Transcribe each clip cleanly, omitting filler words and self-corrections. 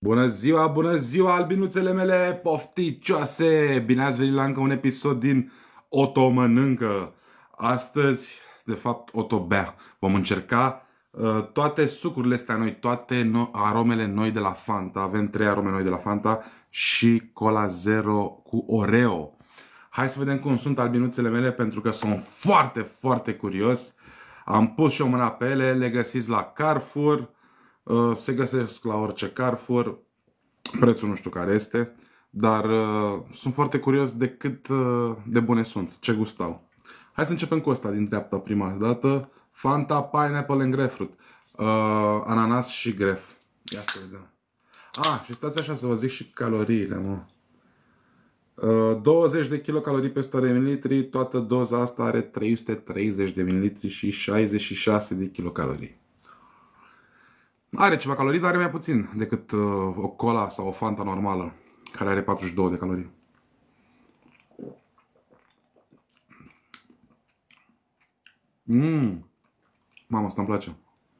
Bună ziua, albinuțele mele pofticioase! Bine ați venit la încă un episod din Oto Mănâncă. Astăzi, de fapt, Oto Bea. Vom încerca toate sucurile astea noi, toate aromele noi de la Fanta. Avem 3 arome noi de la Fanta și Cola Zero cu Oreo. Hai să vedem cum sunt albinuțele mele, pentru că sunt foarte, foarte curios. Am pus și o mână pe ele, le găsiți la Carrefour. Se găsesc la orice Carrefour. Prețul nu știu care este, dar sunt foarte curios de cât de bune sunt, ce gust au. Hai să începem cu ăsta din dreapta prima dată. Fanta Pineapple and Grapefruit. Ananas și gref. Ia să vedem. Și stați așa să vă zic și caloriile, mă. 20 de kilocalorii pe 100 de mililitri. Toată doza asta are 330 de mililitri și 66 de kilocalorii. Are ceva calorii, dar are mai puțin decât o cola sau o Fanta normală, care are 42 de calorii. Mamă, asta îmi place.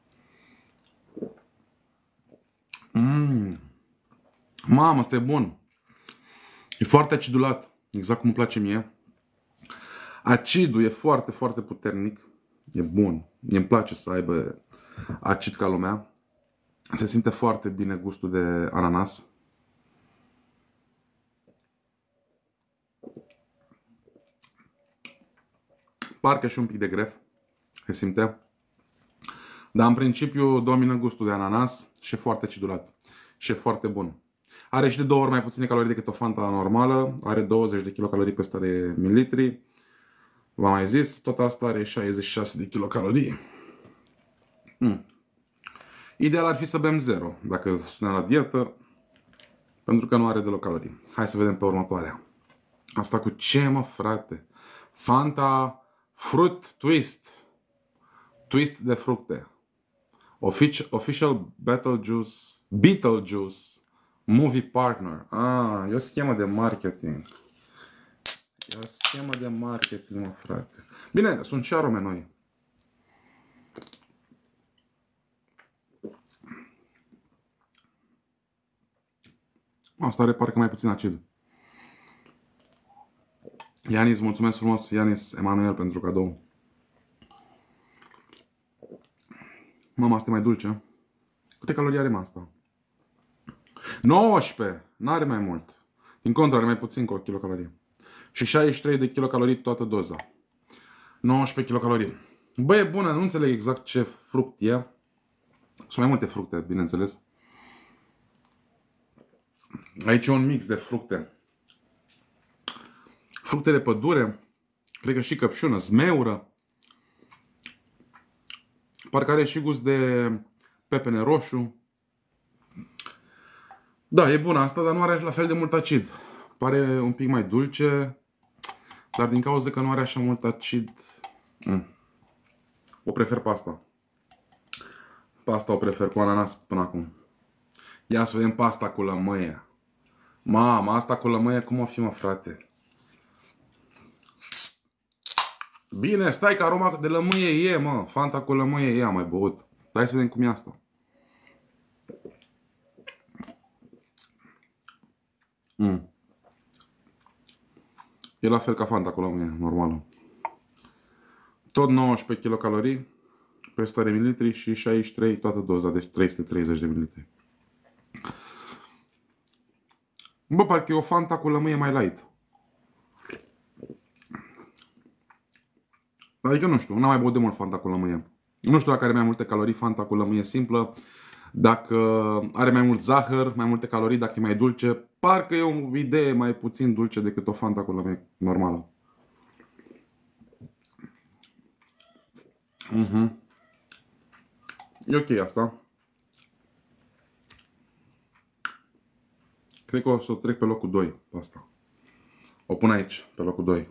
Mamă, asta e bun. E foarte acidulat, exact cum îmi place mie. Acidul e foarte, foarte puternic. E bun. Mie-mi place să aibă acid ca lumea. Se simte foarte bine gustul de ananas. Parcă și un pic de gref se simte. Dar în principiu domină gustul de ananas și e foarte acidulat. Și e foarte bun. Are și de 2 ori mai puține calorii decât o Fanta normală. Are 20 de kilocalorii pe 100 de mililitri. V-am mai zis, tot asta are 66 de kilocalorii. Ideal ar fi să bem 0, dacă suntem la dietă, pentru că nu are deloc calorii. Hai să vedem pe următoarea. Asta cu ce, mă, frate? Fanta Fruit Twist. Twist de fructe. Official Beetlejuice Movie Partner. E o schemă de marketing. E o schemă de marketing, mă, frate. Bine, sunt și arome noi. Asta are parcă mai puțin acid. Ianis, mulțumesc frumos, Ianis Emanuel, pentru cadou. Mama, asta e mai dulce. Câte calorii are asta? 19! N-are mai mult. Din contră, are mai puțin cu 1 kilocalorie. Și 63 de kilocalorii toată doza. 19 kilocalorii. Băi, e bună, nu înțeleg exact ce fruct e. Sunt mai multe fructe, bineînțeles. Aici e un mix de fructe. Fructe de pădure. Cred că și căpșună, zmeură. Parcă are și gust de pepene roșu. Da, e bună asta, dar nu are la fel de mult acid. Pare un pic mai dulce. Dar din cauza că nu are așa mult acid, o prefer pe asta. Pe asta o prefer cu ananas până acum. Ia să vedem pasta cu lămâie. Mamă, asta cu lămâie cum o fi, mă, frate? Bine, stai că aroma de lămâie e, mă. Fanta cu lămâie e, am mai băut. Hai să vedem cum e asta. E la fel ca Fanta cu lămâie, normală. Tot 19 kilocalorii pe 100 de mililitri și 63 toată doza, deci 330 de mililitri. Bă, parcă e o Fanta cu lămâie mai light. Adică nu știu, n-am mai băut de mult Fanta cu lămâie. Nu știu dacă are mai multe calorii Fanta cu lămâie simplă, dacă are mai mult zahăr, mai multe calorii, dacă e mai dulce. Parcă e o idee mai puțin dulce decât o Fanta cu lămâie normală. E ok asta. Cred că o să o trec pe locul 2 pe asta. O pun aici, pe locul 2.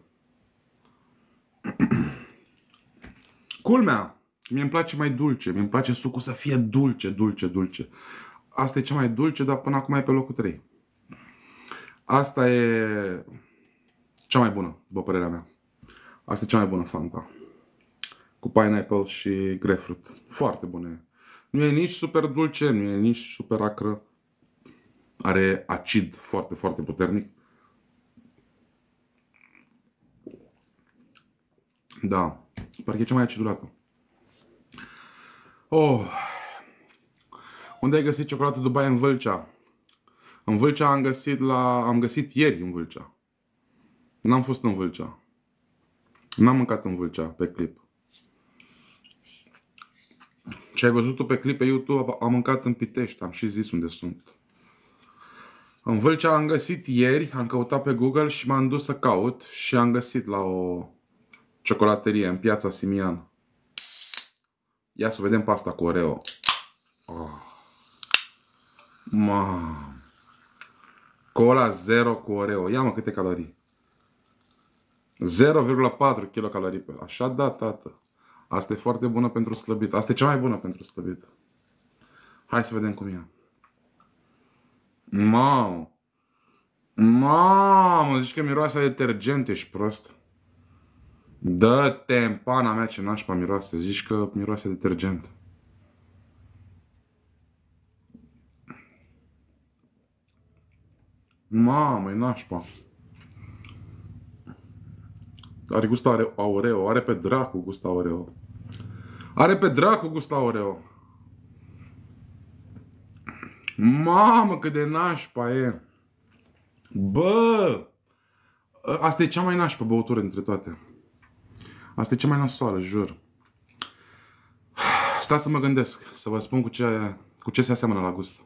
Culmea! Mie îmi place mai dulce. Mie îmi place sucul să fie dulce, dulce, dulce. Asta e cea mai dulce, dar până acum e pe locul 3. Asta e cea mai bună, după părerea mea. Asta e cea mai bună Fanta. Cu pineapple și grapefruit. Foarte bună. Nu e nici super dulce, nu e nici super acră. Are acid foarte, foarte puternic. Da, parcă e cea mai acidulată. Oh. Unde ai găsit ciocolată Dubai? În Vâlcea. În Vâlcea am găsit ieri în Vâlcea. N-am fost în Vâlcea. N-am mâncat în Vâlcea pe clip. Ce ai văzut tu pe clip pe YouTube, am mâncat în Pitești. Am și zis unde sunt. În Vâlcea am găsit ieri, am căutat pe Google și m-am dus să caut și am găsit la o ciocolaterie în Piața Simian. Ia să vedem pasta cu Oreo. Oh. Cola 0 cu Oreo. Ia mă câte calorii. 0,4 kilocalorii. Așa da, tată. Asta e foarte bună pentru slăbit. Asta e cea mai bună pentru slăbit. Hai să vedem cum e. Mamă. Mamă, zici că miroase detergent, ești prost. Dă-te în pana mea ce nașpa miroase. Zici că miroase detergent. Mamă, e nașpa. Are gust Oreo. Are pe dracu gust Oreo. Are pe dracu gust Oreo. Mamă, cât de nașpa e. Bă! Asta e cea mai nașpa băutură dintre toate. Asta e cea mai nasoală, jur. Stați să mă gândesc, să vă spun cu ce se aseamănă la gust.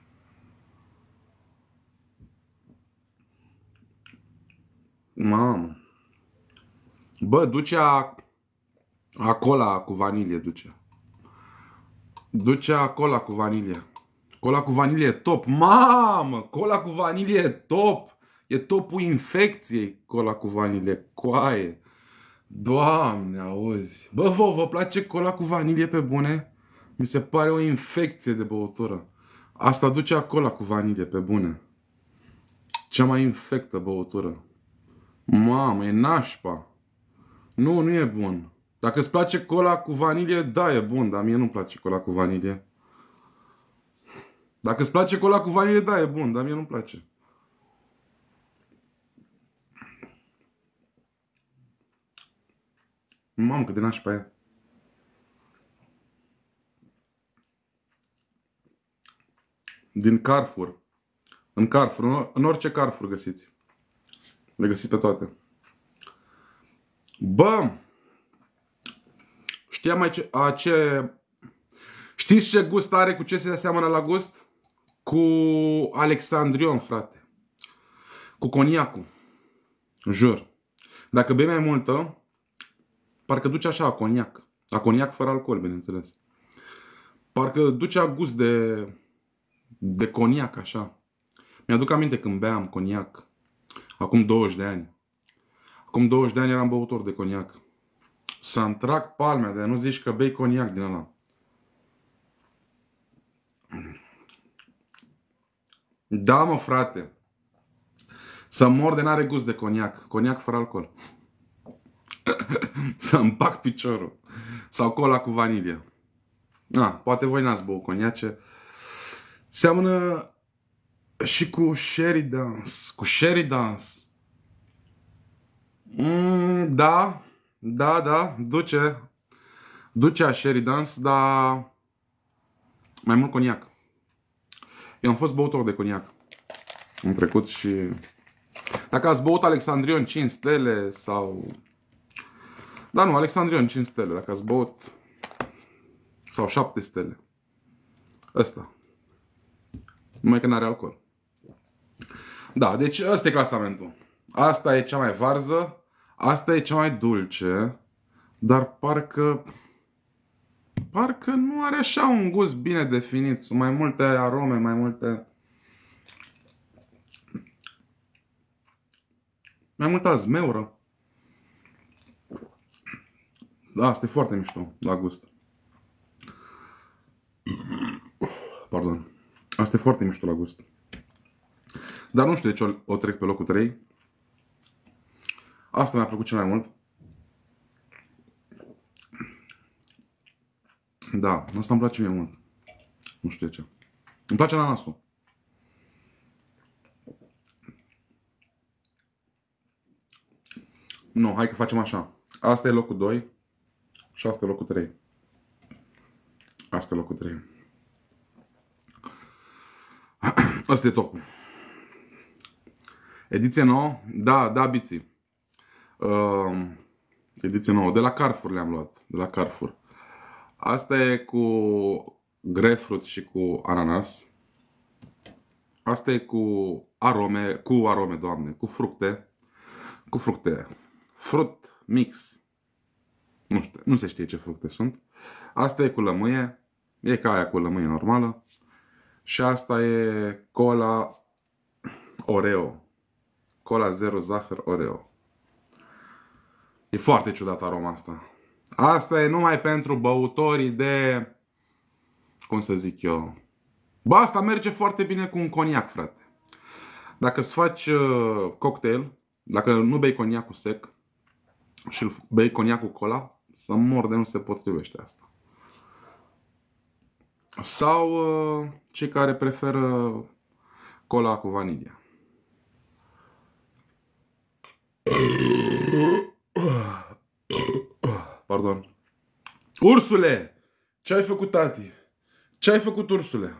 Mamă. Bă, duce a cola cu vanilie, duce. Duce a cola cu vanilie. Cola cu vanilie e top. Mamă, cola cu vanilie e top. E topul infecției, cola cu vanilie. Coaie. Doamne, auzi. Bă, vă place cola cu vanilie pe bune? Mi se pare o infecție de băutură. Asta duce a cola cu vanilie pe bune. Cea mai infectă băutură. Mamă, e nașpa. Nu e bun. Dacă îți place cola cu vanilie, da, e bun, dar mie nu-mi place cola cu vanilie. Dacă îți place cola cu vanilie, da, e bun, dar mie nu-mi place. Mamă, cât de nașpa e. Din Carrefour. În Carrefour, în orice Carrefour găsiți. Le găsiți pe toate. Bă! Știți ce gust are, cu ce se aseamănă la gust? Cu Alexandrion, frate. Cu coniacul. Jur. Dacă bei mai multă, parcă duce așa a coniac. A coniac fără alcool, bineînțeles. Parcă duce a gust de coniac, așa. Mi-aduc aminte când beam coniac. Acum 20 de ani. Acum 20 de ani eram băutor de coniac. Să-mi trag palmea de nu zici că bei coniac din ăla. Da, mă, frate. Să mor de n-are gust de coniac. Coniac fără alcool. Să-mi bag piciorul. Sau cola cu vanilie. Poate voi n-ați băut coniace. Seamănă și cu Sherry Dance. Cu Sherry Dance. Da. Da. Duce a Sherry Dance, dar mai mult coniac. Eu am fost băutor de coniac în trecut și... Dacă ați băut Alexandrion 5 stele sau... Da, nu, Alexandrion 5 stele. Dacă ați băut... Sau 7 stele. Ăsta. Numai că n-are alcool. Da, deci ăsta e clasamentul. Asta e cea mai varză. Asta e cea mai dulce. Dar parcă nu are așa un gust bine definit. Sunt mai multe arome, mai multe... Mai multă azmeură. Da, asta e foarte mișto la gust. Pardon. Asta e foarte mișto la gust. Dar nu știu de ce o trec pe locul 3. Asta mi-a plăcut cel mai mult. Da, asta îmi place mie mult. Nu știu de ce. Îmi place ananasul. Nu, hai că facem așa. Asta e locul 2 și asta e locul 3. Asta e locul 3. Asta e topul. Ediție nouă? Da, biții. Ediție nouă. De la Carrefour le-am luat. De la Carrefour. Asta e cu grapefruit și cu ananas. Asta e cu arome, doamne, cu fructe. Cu fructe. Fruit mix. Nu știu, nu se știe ce fructe sunt. Asta e cu lămâie. E ca aia cu lămâie normală. Și asta e cola Oreo. Cola zero zahăr Oreo. E foarte ciudat aroma asta. Asta e numai pentru băutorii de... Cum să zic eu? Bă, asta merge foarte bine cu un coniac, frate. Dacă îți faci cocktail, dacă nu bei coniacul sec și bei coniacul cola, să mor de nu se potrivește asta. Sau cei care preferă cola cu vanilia. Pardon. Ursule! Ce ai făcut, tati? Ce ai făcut, ursule?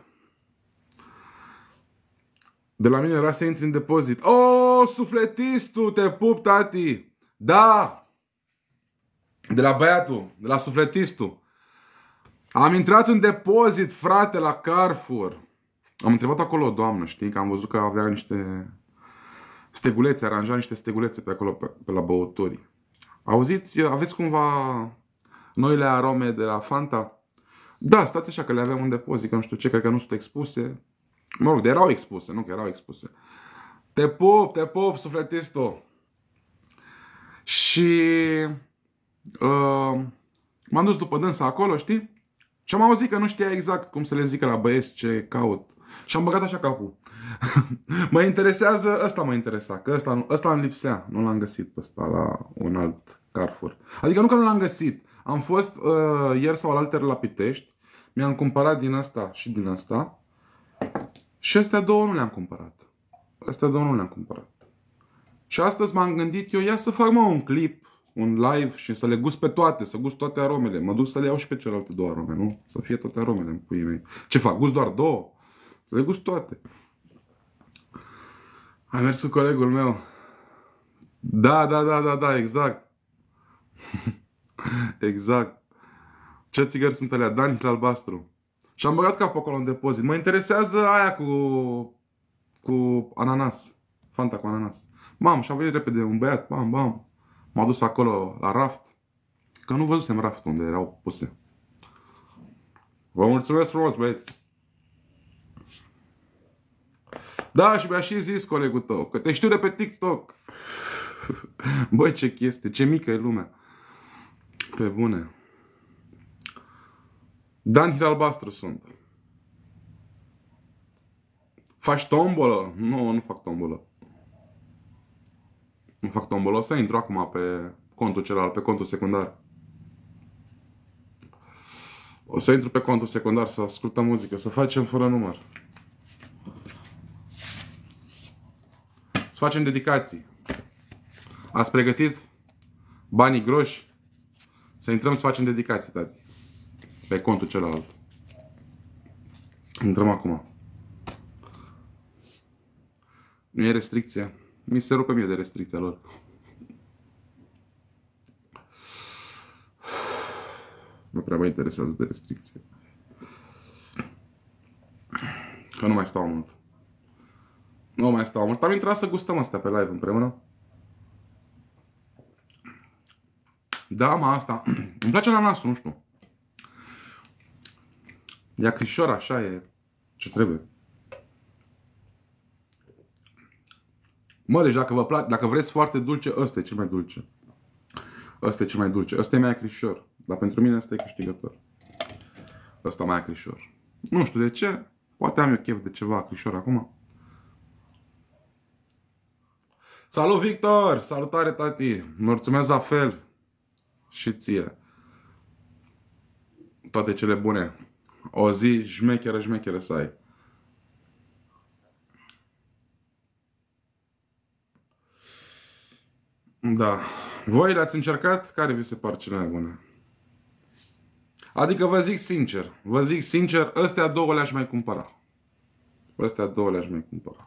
De la mine era să intri în depozit. Oh, sufletistul, te pup, tati! Da! De la băiatul, de la sufletistul. Am intrat în depozit, frate, la Carrefour. Am întrebat acolo o doamnă, știi, că am văzut că avea niște stegulețe, aranja niște stegulețe pe acolo, pe la băuturi. Auziți, aveți cumva noile arome de la Fanta? Da, stați așa că le aveam în depozit, că nu știu ce, cred că nu sunt expuse. Mă rog, erau expuse, nu că erau expuse. Te pup, sufletistul. Și m-am dus după dânsa acolo, știi? Și am auzit că nu știa exact cum să le zică la băieți ce caut. Și am băgat așa capul. Mă interesează, ăsta mă interesa, că ăsta îmi lipsea. Nu l-am găsit pe ăsta la un alt Carrefour. Adică nu că nu l-am găsit. Am fost ieri sau alaltăieri la Pitești. Mi-am cumpărat din ăsta și din ăsta. Și astea două nu le-am cumpărat. Astea două nu le-am cumpărat. Și astăzi m-am gândit eu, ia să fac un clip, un live și să le gust pe toate, să gust toate aromele. Mă duc să le iau și pe celelalte două arome, nu? Să fie toate aromele în puii mei. Ce fac? Gust doar două? Să le gust toate. A mers cu colegul meu. Da, exact. Exact. Ce țigări sunt alea? Dani albastru. Și am băgat capul acolo în depozit. Mă interesează aia cu ananas. Fanta cu ananas. Mam, și-a venit repede un băiat. Bam. M-a dus acolo la raft. Că nu văzusem raft unde erau puse. Vă mulțumesc frumos, băieți. Da, și mi-a și zis colegul tău că te știu de pe TikTok. Băi, ce chestie, ce mică e lumea. Pe bune. Dan albastru sunt. Faci tombolă? Nu fac tombolă. Nu fac tombolă. O să intru acum pe contul celălalt, pe contul secundar. O să intru pe contul secundar să ascultăm muzică, să facem fără număr. Să facem dedicații. Ați pregătit banii groși? Să intrăm să facem dedicații, tati. Pe contul celălalt. Intrăm acum. Nu e restricție. Mi se rupe mie de restricția lor. Nu prea mă interesează de restricție. Că nu mai stau mult. Nu mai stau mult. Am intrat să gustăm astea pe live împreună. Da, mă, asta. Îmi place ananasul, nu știu. E acrișor, așa e. Ce trebuie. Mă, deci dacă vă place, dacă vreți foarte dulce, ăsta e cel mai dulce. Ăsta e cel mai dulce. Ăsta e mai acrișor. Dar pentru mine ăsta e câștigător. Ăsta mai acrișor. Nu știu de ce. Poate am eu chef de ceva acrișor acum. Salut, Victor! Salutare, tati! Mulțumesc la fel. Și ție. Toate cele bune. O zi șmecheră să ai. Da. Voi le-ați încercat? Care vi se par cele mai bune? Adică vă zic sincer, astea două le-aș mai cumpăra. Astea două le-aș mai cumpăra.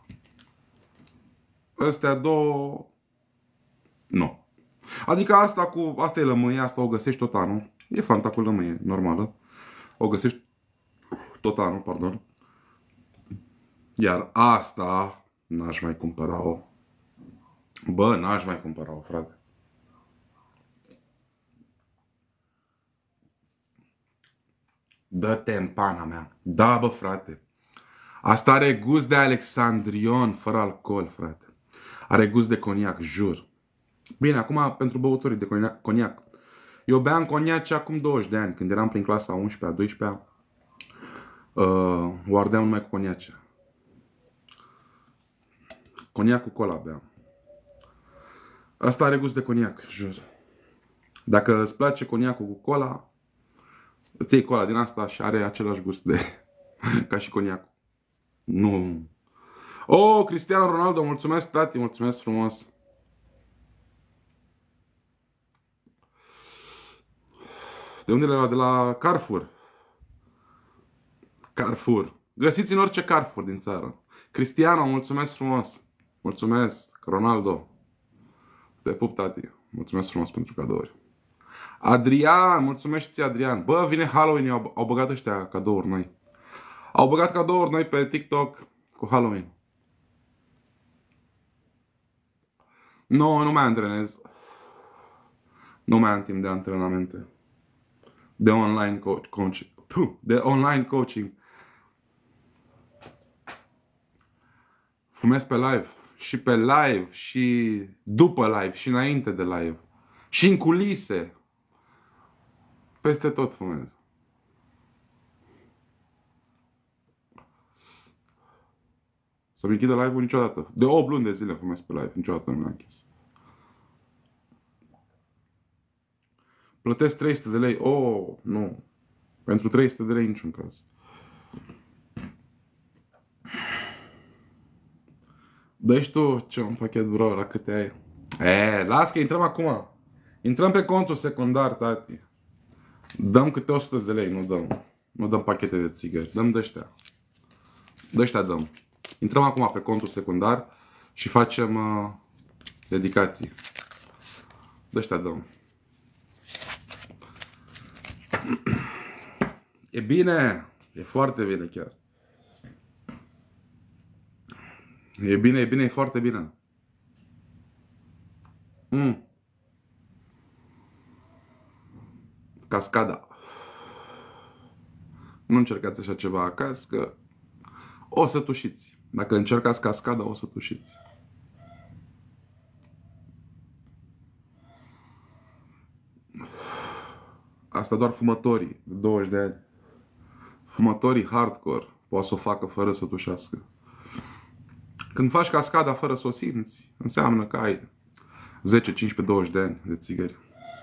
Astea două... Nu. Adică asta e lămâie, asta o găsești tot anul. E Fanta cu lămâie, normală. O găsești tot anul, pardon. Iar asta n-aș mai cumpăra-o. Bă, n-aș mai cumpăra-o, frate. Dă-te în pana mea. Da, bă, frate. Asta are gust de Alexandrion, fără alcool, frate. Are gust de coniac, jur. Bine, acum pentru băutorii de coniac. Eu beam coniac acum 20 de ani, când eram prin clasa 11-a, 12-a. O ardeam numai cu coniace. Coniac cu cola beam. Asta are gust de coniac, jur. Dacă îți place coniacul cu cola, îți iei cola din asta și are același gust de ca și coniacul. Nu. Oh, Cristiano Ronaldo, mulțumesc, tati, mulțumesc frumos. De unde le-a luat? De la Carrefour. Carrefour. Găsiți în orice Carrefour din țară. Cristiano, mulțumesc frumos. Mulțumesc, Ronaldo. Te pup, tati. Mulțumesc frumos pentru cadouri. Adrian, mulțumesc și ție, Adrian. Bă, vine Halloween, au băgat ăștia cadouri noi. Au băgat cadouri noi pe TikTok cu Halloween. Nu mai antrenez. Nu mai am timp de antrenamente. De online coaching. De online coaching. Fumez pe live. Și pe live. Și după live. Și înainte de live. Și în culise. Peste tot fumez. Să-mi închidă live-ul niciodată. De 8 luni de zile fumez pe live. Niciodată nu mi-am închis. Plătesc 300 de lei. Oh, nu. Pentru 300 de lei niciun caz. Dă-și tu ce un pachet, bro, la câte ai. Las că intrăm acum. Intrăm pe contul secundar, tati. Dăm câte 100 de lei, nu dăm. Nu dăm pachete de țigări. Dăm de-ăștia. De-ăștia dăm. Intrăm acum pe contul secundar și facem dedicații. De-ăștia dăm. E bine. E foarte bine chiar. E bine, e foarte bine. Cascada. Nu încercați așa ceva acasă, că o să tușiți. Dacă încercați cascada, o să tușiți. Asta doar fumătorii de 20 de ani. Fumătorii hardcore poate să o facă fără să tușească. Când faci cascada fără să o simți, înseamnă că ai 10, 15, 20 de ani de țigări.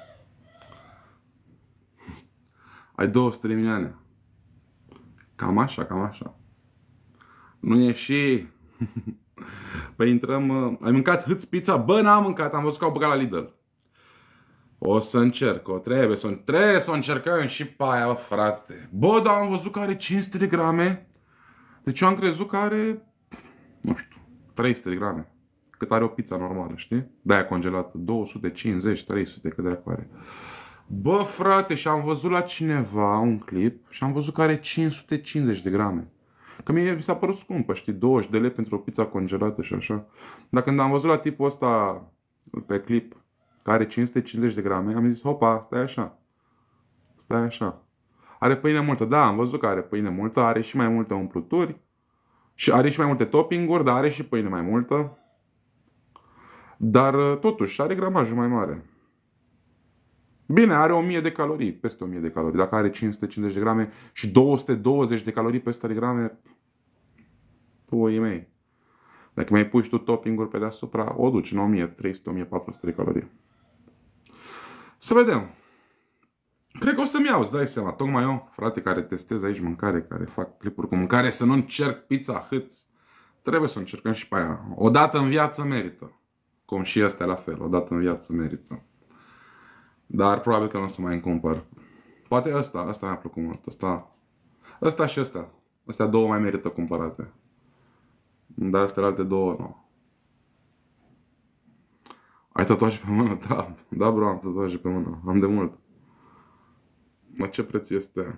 Ai 200 de milioane. Cam așa, cam așa. Nu e și... Păi intrăm... Ai mâncat hâț pizza? Bă, n-am mâncat, am văzut că au băgat la Lidl. O să încerc, trebuie să o încercăm și pe aia, bă, frate. Bă, dar am văzut că are 500 de grame. Deci eu am crezut că are... Nu știu, 300 de grame. Cât are o pizza normală, știi? De-aia congelată. 250, 300, cât dracu are. Bă, frate, și am văzut la cineva un clip și am văzut că are 550 de grame. Că mie mi s-a părut scumpă, știi, 20 de lei pentru o pizza congelată și așa. Dar când am văzut la tipul ăsta pe clip că are 550 de grame, am zis, hopa, stai așa. Stai așa. Are pâine multă. Da, am văzut că are pâine multă, are și mai multe umpluturi. Și are și mai multe topping-uri, dar are și pâine mai multă. Dar totuși are gramajul mai mare. Bine, are 1000 de calorii, peste 1000 de calorii. Dacă are 550 de grame și 220 de calorii peste 100 de grame, puii mei. Dacă mai pui și tu topping-uri pe deasupra, o duci în 1300-1400 de calorii. Să vedem. Cred că o să-mi iau, îți dai seama. Tocmai eu, frate, care testez aici mâncare, care fac clipuri cu mâncare, să nu încerc pizza hâț. Trebuie să încercăm și pe aia. Odată în viață merită. Cum și astea la fel, odată în viață merită. Dar probabil că nu o să mai îmi cumpăr. Poate ăsta mi-a plăcut mult. Ăsta și ăsta. Astea două mai merită cumpărate. Dar astea alte două nu. Ai tatuaje pe mână? Da. Da, bro, am tatuaje pe mână. Am de mult. La ce preț este?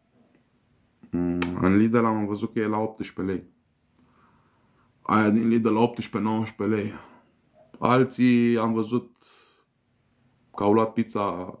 În Lidl am văzut că e la 18 lei. Aia din Lidl la 18-19 lei. Alții am văzut că au luat pizza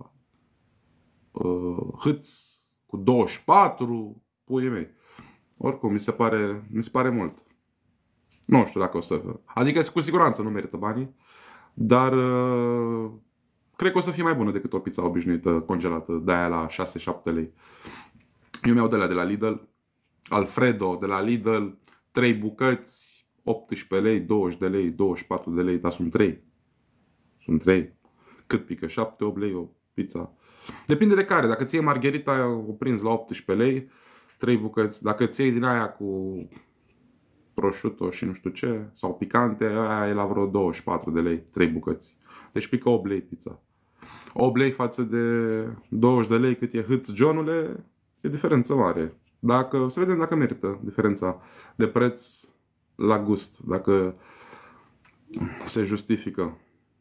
hâț cu 24, puii mei. Oricum, mi se pare mult. Nu știu dacă o să... Adică cu siguranță nu merită banii, dar cred că o să fie mai bună decât o pizza obișnuită congelată, de aia la 6-7 lei. Eu mi-au de la Lidl, Alfredo de la Lidl, 3 bucăți, 18 lei, 20 de lei, 24 de lei, dar sunt 3. Sunt 3. Cât pică? 7-8 lei o pizza. Depinde de care. Dacă ți iei margherita, o prinzi la 18 lei, 3 bucăți. Dacă ți iei din aia cu prosciutto și nu știu ce, sau picante, aia e la vreo 24 de lei, 3 bucăți. Deci pică 8 lei pizza. 8 lei față de 20 de lei cât e hâț, Johnule, e diferență mare. Să vedem dacă merită diferența de preț la gust, dacă se justifică.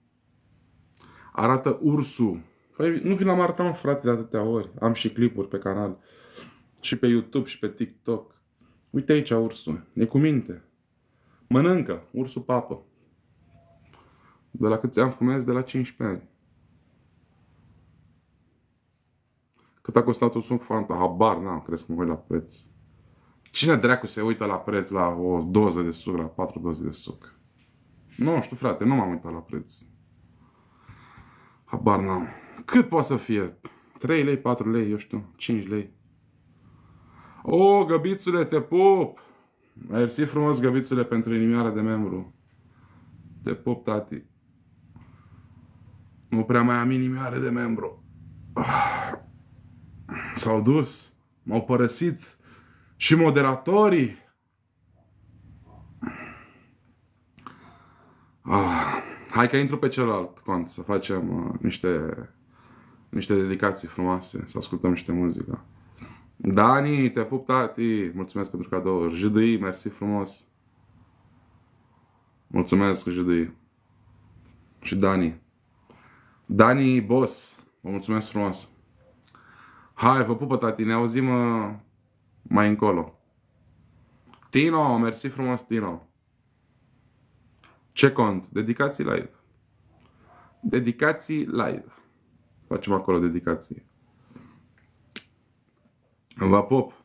Arată ursul. Păi nu vi l-am arătat, frate, de atâtea ori. Am și clipuri pe canal. Și pe YouTube și pe TikTok. Uite aici ursul. E cu minte. Mănâncă. Ursul papă. De la câți ani fumez? De la 15 ani. Cât a costat un suc Fanta? Habar n-am, crezi că mă uit la preț. Cine dracu se uită la preț la o doză de suc, la 4 doze de suc? Nu știu, frate, nu m-am uitat la preț. Habar n-am. Cât poate să fie? 3 lei, 4 lei, eu știu, 5 lei. O, Găbițule, te pup! Mersi frumos, Găbițule, pentru inimioara de membru. Te pup, tati. Nu prea mai am inimioare de membru. S-au dus. M-au părăsit și moderatorii. Hai că intru pe celălalt cont să facem niște dedicații frumoase, să ascultăm niște muzică. Dani, te pup, tati. Mulțumesc pentru cadouri. JDI, mersi frumos. Mulțumesc, JDI. Și Dani. Dani, boss. Vă mulțumesc frumos. Hai, vă pupă, tati. Ne auzim mai încolo. Tino, mersi frumos, Tino. Ce cont? Dedicații live. Dedicații live. Facem acolo dedicații. Vă pup.